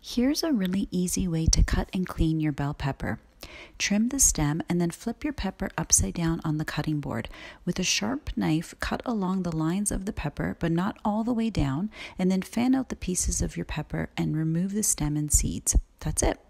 Here's a really easy way to cut and clean your bell pepper. Trim the stem and then flip your pepper upside down on the cutting board. With a sharp knife, cut along the lines of the pepper, but not all the way down, and then fan out the pieces of your pepper and remove the stem and seeds. That's it.